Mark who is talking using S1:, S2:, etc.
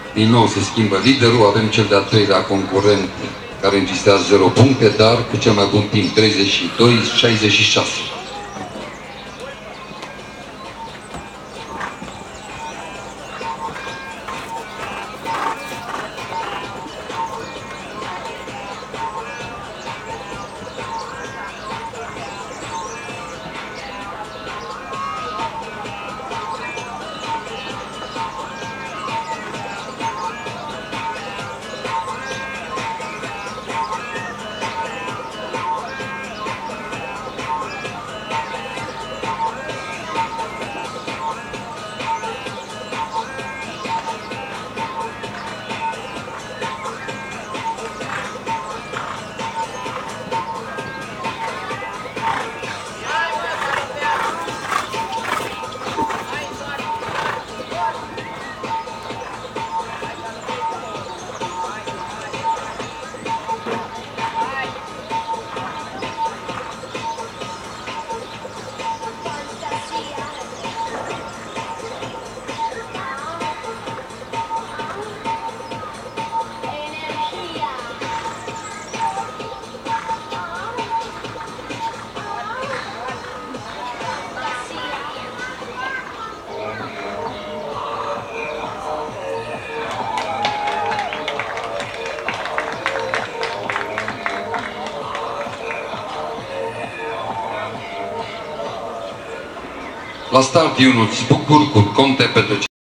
S1: Din nou se schimbă liderul, avem cel de-al treilea concurent care înregistrează 0 puncte, dar cu cel mai bun timp 32-66. La start, Ionuț Bucur cu Conte pentru